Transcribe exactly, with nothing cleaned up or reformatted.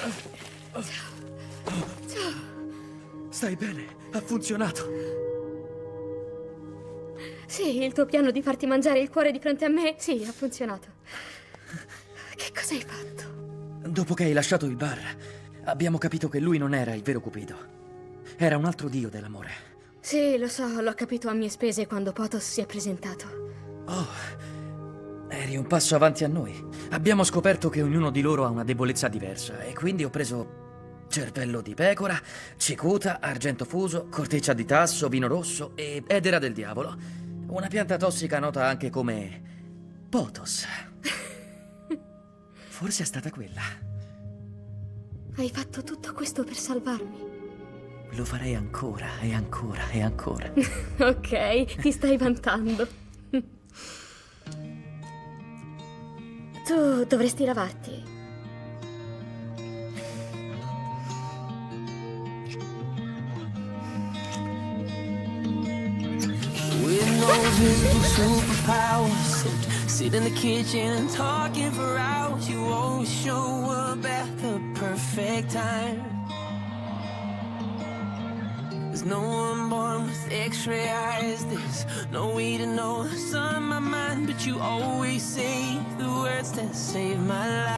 Ciao. Stai bene? Ha funzionato. Sì, il tuo piano di farti mangiare il cuore di fronte a me, sì, ha funzionato. Che cosa hai fatto? Dopo che hai lasciato il bar, abbiamo capito che lui non era il vero Cupido. Era un altro dio dell'amore. Sì, lo so, l'ho capito a mie spese quando Potos si è presentato. Oh, eri un passo avanti a noi. Abbiamo scoperto che ognuno di loro ha una debolezza diversa e quindi ho preso cervello di pecora, cicuta, argento fuso, corteccia di tasso, vino rosso e edera del diavolo. Una pianta tossica nota anche come Potos. Forse è stata quella. Hai fatto tutto questo per salvarmi. Lo farei ancora e ancora e ancora. Ok, ti stai vantando. Tu dovresti lavarti. With no visible superpowers, sit in the kitchen and talking for hours. You always show up at the perfect time. There's no one born with x-ray eyes. There's no way to know what's on my mind, but you always say the words that save my life.